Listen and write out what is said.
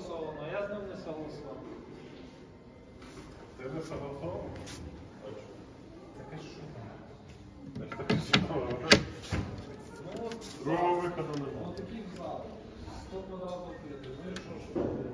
согласовано, а я з ним не согласован. Ти не согласовував? Так і що? Значить, таке цікаво, так? Ну от, Другого виходу немає. ну такий зал. 100 квадратних метрів. Ну і що?